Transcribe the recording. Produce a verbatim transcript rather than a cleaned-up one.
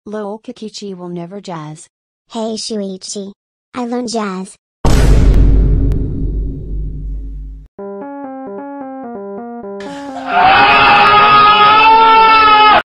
Lol Kokichi will never jazz. Hey Shuichi. I learned jazz.